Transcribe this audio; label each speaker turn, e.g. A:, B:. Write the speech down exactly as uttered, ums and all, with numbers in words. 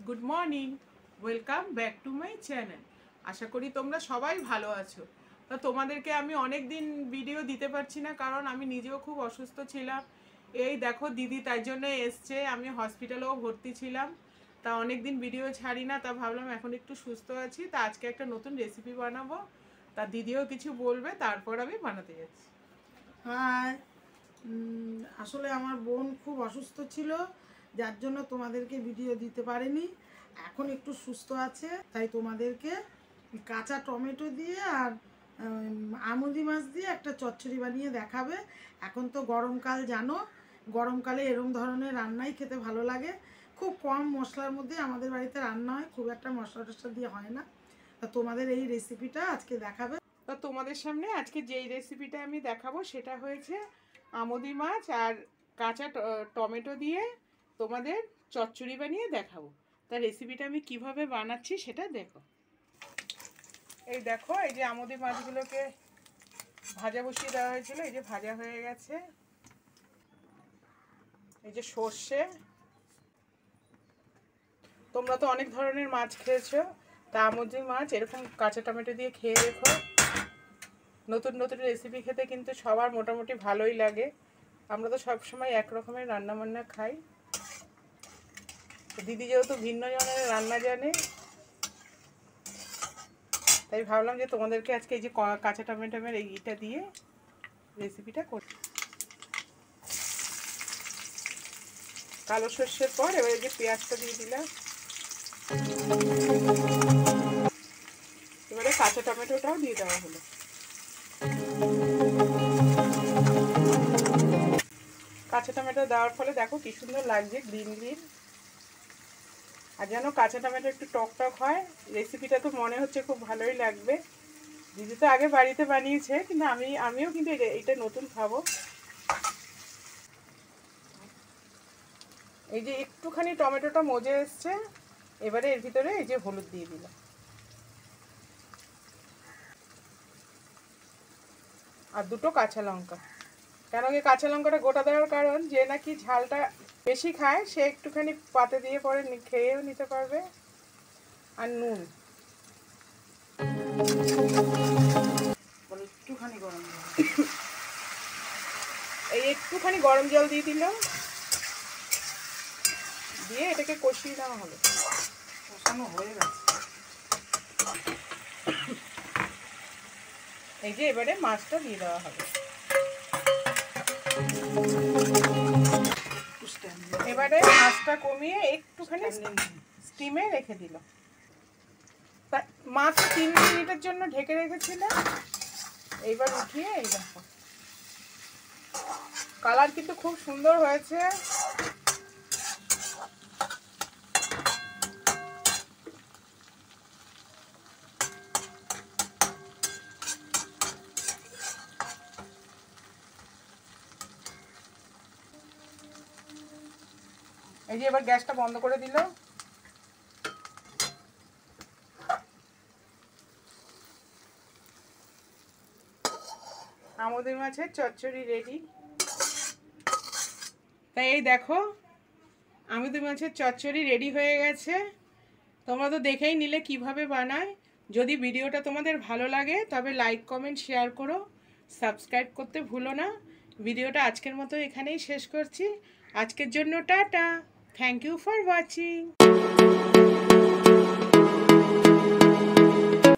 A: Good morning, welcome back to my channel. আশা করি তোমরা সবাই ভালো আছো। তা তোমাদেরকে আমি অনেক দিন ভিডিও দিতে পারছি না, কারণ আমি নিজেও খুব অসুস্থ ছিলাম। এই দেখো দিদি তাই জন্য এসছে, আমি হসপিটালেও ভর্তি ছিলাম। তা অনেক দিন ভিডিও ছাড়ি না, তা ভাবলাম এখন একটু সুস্থ আছি, তা আজকে একটা নতুন রেসিপি বানাবো। তা দিদিও কিছু বলবে, তারপর আমি বানাতে যাচ্ছি।
B: হ্যাঁ, আসলে আমার বোন খুব অসুস্থ ছিল, যার জন্য তোমাদেরকে ভিডিও দিতে পারিনি। এখন একটু সুস্থ আছে, তাই তোমাদেরকে কাঁচা টমেটো দিয়ে আর আমুদি মাছ দিয়ে একটা চচ্চড়ি বানিয়ে দেখাবে। এখন তো গরমকাল, জানো গরমকালে এরম ধরনের রান্নাই খেতে ভালো লাগে। খুব কম মশলার মধ্যে আমাদের বাড়িতে রান্না হয়, খুব একটা মশলা টশলা দিয়ে হয় না। তা তোমাদের এই রেসিপিটা আজকে দেখাবে।
A: তো তোমাদের সামনে আজকে যেই রেসিপিটা আমি দেখাবো সেটা হয়েছে আমুদি মাছ আর কাঁচা টমেটো দিয়ে তোমাদের চচ্চড়ি বানিয়ে দেখাবো। তা রেসিপিটা আমি কিভাবে বানাচ্ছি সেটা দেখো। এই দেখো, এই যে আমুদি মাছগুলোকে ভাজা বসিয়ে দেওয়া হয়েছিল, এই যে ভাজা হয়ে গেছে। এই যে সর্ষে, তোমরা তো অনেক ধরনের মাছ খেয়েছো, তা আমুদি মাছ এরকম কাঁচা টমেটো দিয়ে খেয়ে দেখো। নতুন নতুন রেসিপি খেতে কিন্তু সবার মোটামুটি ভালোই লাগে। আমরা তো সবসময় এক রকমের রান্না বান্না খাই। দিদি যেহেতু ভিন্ন জনের রান্না জানে, তাই ভাবলাম যে তোমাদেরকে আজকে এই যে কাঁচা টমেটোমের এইটা দিয়ে রেসিপিটা করছি। কালো সর্ষের পর এবার এই যে পেঁয়াজটা দিয়ে দিলাম, এবারে কাঁচা টমেটোটাও দিয়ে দেওয়া হলো। কাঁচা টমেটো দেওয়ার ফলে দেখো কি সুন্দর লাগছে, গ্রিন গ্রিন। আর যেন কাঁচা টমেটো একটু টক টক হয়। রেসিপিটা তো মনে হচ্ছে খুব ভালোই লাগবে। দিদি তো আগে বাড়িতে বানিয়েছে, কিন্তু আমি আমিও কিন্তু এটা নতুন খাবো। এই যে একটুখানি টমেটোটা মজে এসছে, এবারে এর ভিতরে এই যে হলুদ দিয়ে দিলাম আর দুটো কাঁচা লঙ্কা। কেন কি কাঁচা লঙ্কাটা গোটা দেওয়ার কারণ, যে নাকি ঝালটা বেশি খায় সে একটুখানি পাতে দিয়ে পরে খেয়েও নিতে পারবে। আর নুন,
B: একটুখানি গরম জল,
A: এই একটুখানি গরম জল দিয়ে দিলাম, দিয়ে এটাকে কষিয়ে দেওয়া হলো।
B: কষানো হয়ে গেছে।
A: এই যে এবারে মাছটা দিয়ে দেওয়া হবে। এবারে মাছটা কমিয়ে একটুখানি স্টিমে রেখে দিল। মাছ তিন মিনিটের জন্য ঢেকে রেখেছিল, এইবার উঠিয়ে এই দেখো কালার কিন্তু খুব সুন্দর হয়েছে। এই যে এবার গ্যাসটা বন্ধ করে দিল। আমুদি মাছের চচ্চড়ি রেডি। তাই এই দেখো আমুদি মাছের চচ্চড়ি রেডি হয়ে গেছে। তোমরা তো দেখেই নিলে কিভাবে বানায়। যদি ভিডিওটা তোমাদের ভালো লাগে তবে লাইক কমেন্ট শেয়ার করো, সাবস্ক্রাইব করতে ভুলো না। ভিডিওটা আজকের মতো এখানেই শেষ করছি। আজকের জন্য tata, thank you for watching.